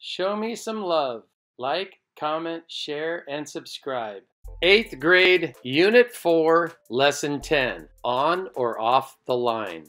Show me some love. Like, comment, share, and subscribe. 8th grade, Unit 4, Lesson 10, On or Off the Line.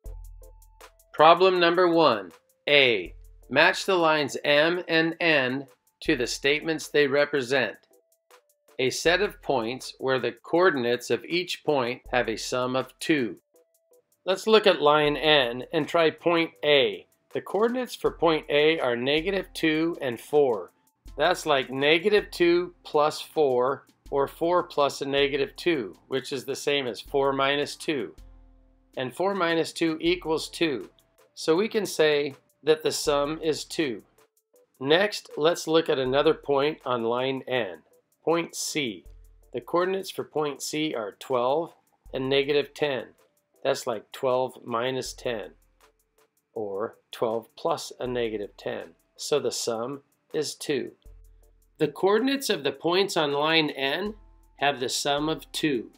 Problem number 1. A. Match the lines M and N to the statements they represent. A set of points where the coordinates of each point have a sum of 2. Let's look at line N and try point A. The coordinates for point A are -2 and 4. That's like -2 plus 4, or 4 plus a -2, which is the same as 4 minus 2. And 4 minus 2 equals 2. So we can say that the sum is 2. Next, let's look at another point on line N. Point C. The coordinates for point C are 12 and -10. That's like 12 minus 10, or 12 plus a -10. So the sum is 2. The coordinates of the points on line N have the sum of 2.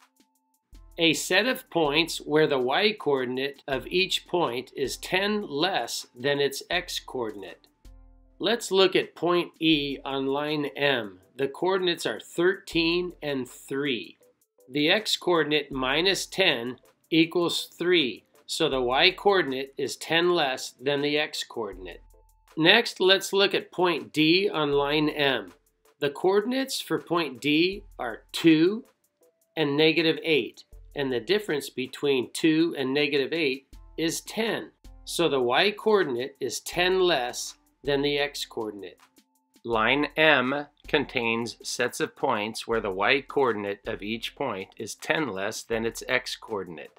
A set of points where the y-coordinate of each point is 10 less than its x-coordinate. Let's look at point E on line M. The coordinates are 13 and 3. The x-coordinate minus 10 equals 3, so the y-coordinate is 10 less than the x-coordinate. Next, let's look at point D on line M. The coordinates for point D are 2 and -8, and the difference between 2 and -8 is 10, so the y-coordinate is 10 less than the x-coordinate. Line M contains sets of points where the y-coordinate of each point is 10 less than its x-coordinate.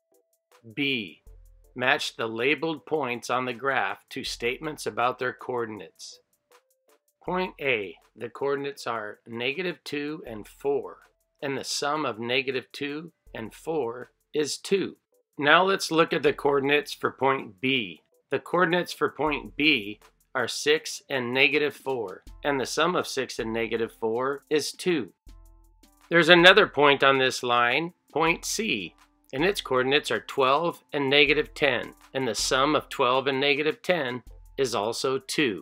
B. Match the labeled points on the graph to statements about their coordinates. Point A. The coordinates are -2 and 4, and the sum of -2 and 4 is 2. Now let's look at the coordinates for point B. The coordinates for point B are 6 and -4, and the sum of 6 and -4 is 2. There's another point on this line, point C, and its coordinates are 12 and -10, and the sum of 12 and -10 is also 2.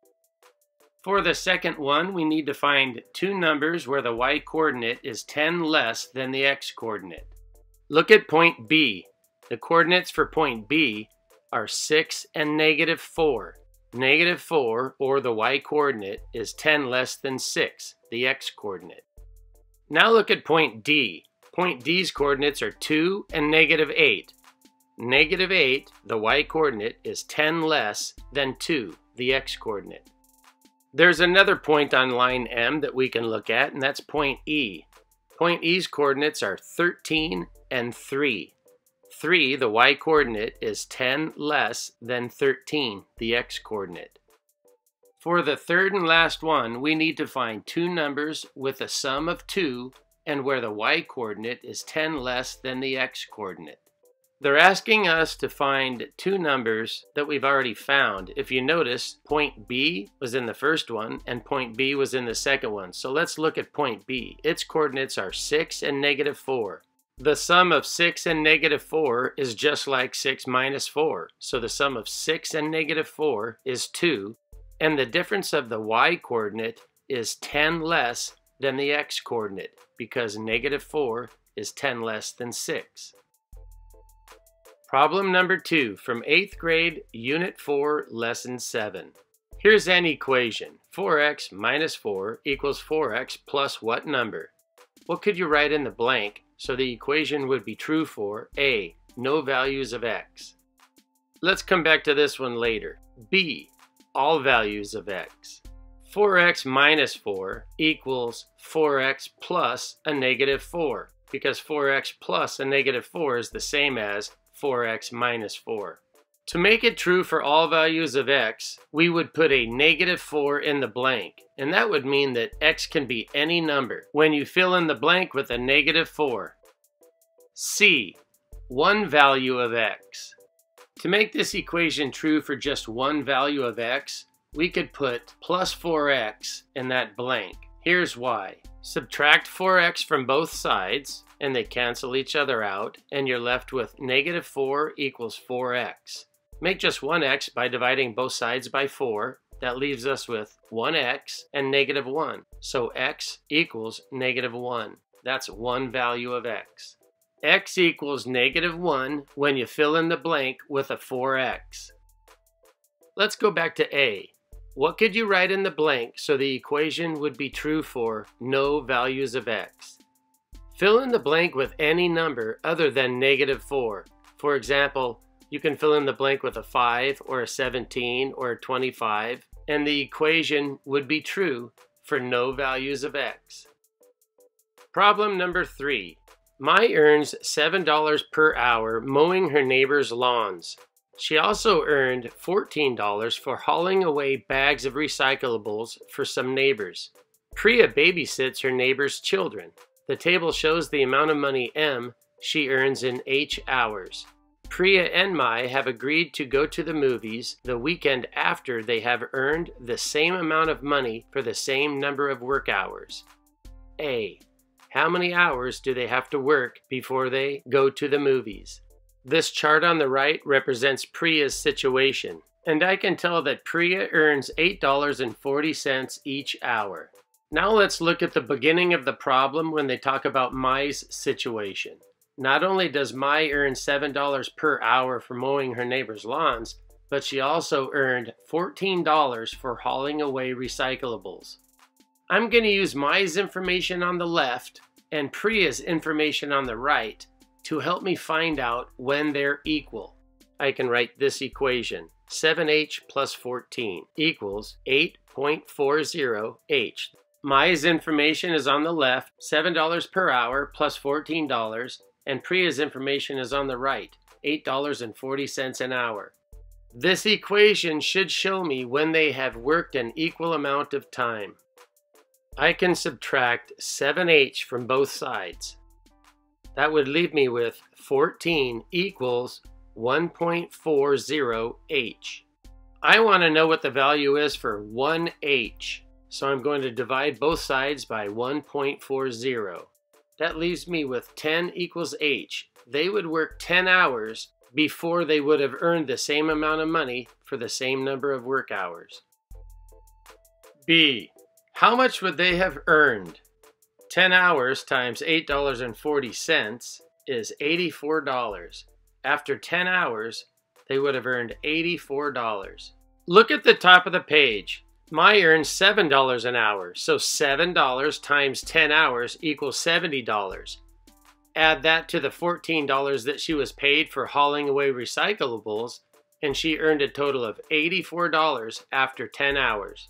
For the second one, we need to find two numbers where the y-coordinate is 10 less than the x-coordinate. Look at point B. The coordinates for point B are 6 and -4. -4, or the y-coordinate, is 10 less than 6, the x-coordinate. Now look at point D. Point D's coordinates are 2 and -8. -8, the y-coordinate, is 10 less than 2, the x-coordinate. There's another point on line M that we can look at, and that's point E. Point E's coordinates are 13 and 3. 3, the y-coordinate, is 10 less than 13, the x-coordinate. For the third and last one, we need to find two numbers with a sum of 2 and where the y-coordinate is 10 less than the x-coordinate. They're asking us to find two numbers that we've already found. If you notice, point B was in the first one and point B was in the second one. So let's look at point B. Its coordinates are 6 and -4. The sum of 6 and -4 is just like 6 minus 4. So the sum of 6 and -4 is 2. And the difference of the y-coordinate is 10 less than the x-coordinate, because -4 is 10 less than 6. Problem number 2 from 8th grade, Unit 4, Lesson 7. Here's an equation. 4x minus 4 equals 4x plus what number? What could you write in the blank so the equation would be true for A, no values of x? Let's come back to this one later. B, all values of x. 4x minus 4 equals 4x plus a -4, because 4x plus a -4 is the same as 4x minus 4. To make it true for all values of x, we would put a -4 in the blank, and that would mean that x can be any number when you fill in the blank with a -4. C, one value of x. To make this equation true for just one value of x, we could put plus 4x in that blank. Here's why. Subtract 4x from both sides, and they cancel each other out, and you're left with -4 equals 4x. Make just one x by dividing both sides by 4, That leaves us with 1x and negative 1. So x equals negative 1. That's one value of x. X equals negative 1 when you fill in the blank with a 4x. Let's go back to A. What could you write in the blank so the equation would be true for no values of x? Fill in the blank with any number other than negative 4. For example, you can fill in the blank with a 5 or a 17 or a 25, and the equation would be true for no values of x. Problem number 3. Mai earns $7 per hour mowing her neighbor's lawns. She also earned $14 for hauling away bags of recyclables for some neighbors. Priya babysits her neighbor's children. The table shows the amount of money M she earns in H hours. Priya and Mai have agreed to go to the movies the weekend after they have earned the same amount of money for the same number of work hours. A. How many hours do they have to work before they go to the movies? This chart on the right represents Priya's situation, and I can tell that Priya earns $8.40 each hour. Now let's look at the beginning of the problem when they talk about Mai's situation. Not only does Mai earn $7 per hour for mowing her neighbor's lawns, but she also earned $14 for hauling away recyclables. I'm going to use Mai's information on the left and Priya's information on the right to help me find out when they're equal. I can write this equation. 7h plus 14 equals 8.40h. Mai's information is on the left, $7 per hour plus $14, and Priya's information is on the right, $8.40 an hour. This equation should show me when they have worked an equal amount of time. I can subtract 7h from both sides. That would leave me with 14 equals 1.40h. I want to know what the value is for 1h, so I'm going to divide both sides by 1.40. That leaves me with 10 equals h. They would work 10 hours before they would have earned the same amount of money for the same number of work hours. B. How much would they have earned? 10 hours times $8.40 is $84. After 10 hours, they would have earned $84. Look at the top of the page. Mai earns $7 an hour, so $7 times 10 hours equals $70. Add that to the $14 that she was paid for hauling away recyclables, and she earned a total of $84 after 10 hours.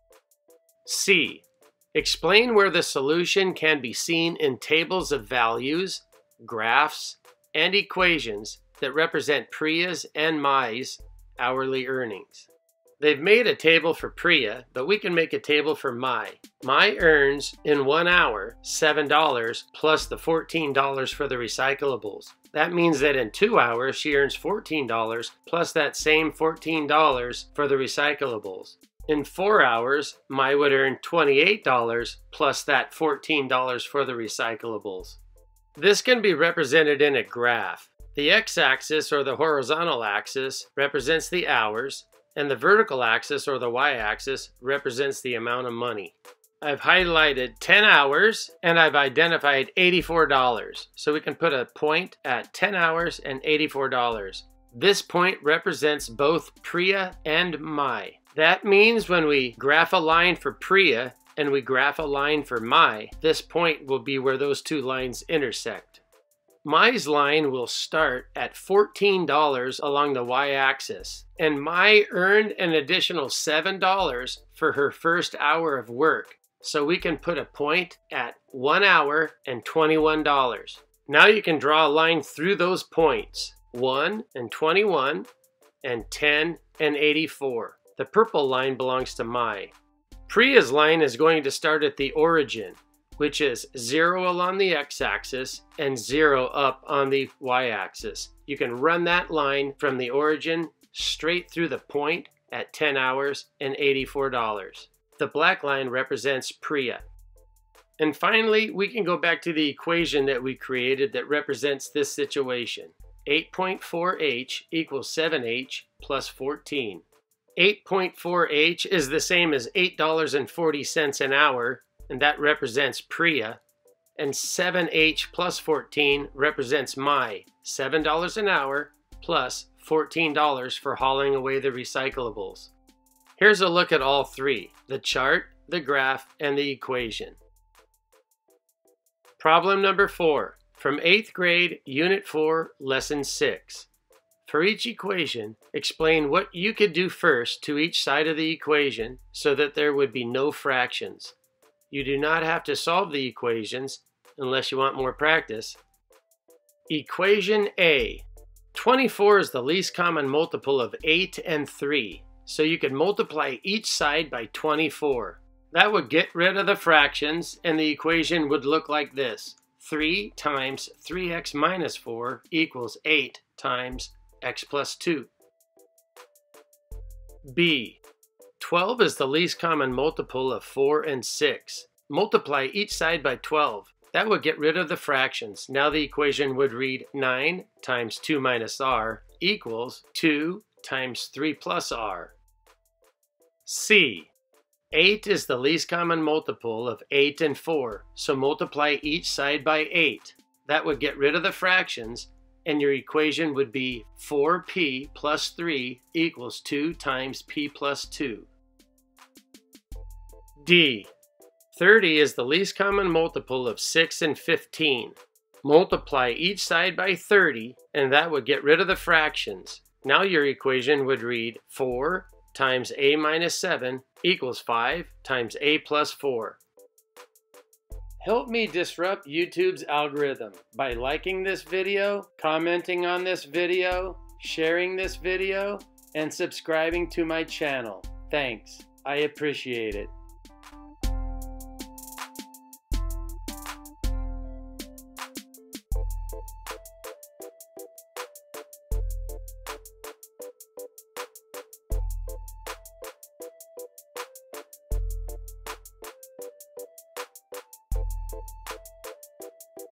C. Explain where the solution can be seen in tables of values, graphs, and equations that represent Priya's and Mai's hourly earnings. They've made a table for Priya, but we can make a table for Mai. Mai earns in 1 hour $7 plus the $14 for the recyclables. That means that in 2 hours she earns $14 plus that same $14 for the recyclables. In 4 hours, Mai would earn $28 plus that $14 for the recyclables. This can be represented in a graph. The x-axis or the horizontal axis represents the hours, and the vertical axis or the y-axis represents the amount of money. I've highlighted 10 hours and I've identified $84. So we can put a point at 10 hours and $84. This point represents both Priya and Mai. That means when we graph a line for Priya and we graph a line for Mai, this point will be where those two lines intersect. Mai's line will start at $14 along the y-axis, and Mai earned an additional $7 for her first hour of work. So we can put a point at 1 hour and $21. Now you can draw a line through those points, 1 and 21 and 10 and 84. The purple line belongs to Mai. Priya's line is going to start at the origin, which is 0 along the x-axis and 0 up on the y-axis. You can run that line from the origin straight through the point at 10 hours and $84. The black line represents Priya. And finally, we can go back to the equation that we created that represents this situation. 8.4h equals 7h plus 14. 8.4h is the same as $8.40 an hour, and that represents Priya. And 7h plus 14 represents Mai, $7 an hour plus $14 for hauling away the recyclables. Here's a look at all three: the chart, the graph, and the equation. Problem number 4, from 8th grade, Unit 4, Lesson 6. For each equation, explain what you could do first to each side of the equation so that there would be no fractions. You do not have to solve the equations unless you want more practice. Equation A. 24 is the least common multiple of 8 and 3, so you could multiply each side by 24. That would get rid of the fractions, and the equation would look like this. 3 times 3x minus 4 equals 8 times x plus 2. B. 12 is the least common multiple of 4 and 6. Multiply each side by 12. That would get rid of the fractions. Now the equation would read 9 times 2 minus r equals 2 times 3 plus r. C. 8 is the least common multiple of 8 and 4, so multiply each side by 8. That would get rid of the fractions, and your equation would be 4p plus 3 equals 2 times p plus 2. D. 30 is the least common multiple of 6 and 15. Multiply each side by 30, and that would get rid of the fractions. Now your equation would read 4 times a minus 7 equals 5 times a plus 4. Help me disrupt YouTube's algorithm by liking this video, commenting on this video, sharing this video, and subscribing to my channel. Thanks. I appreciate it.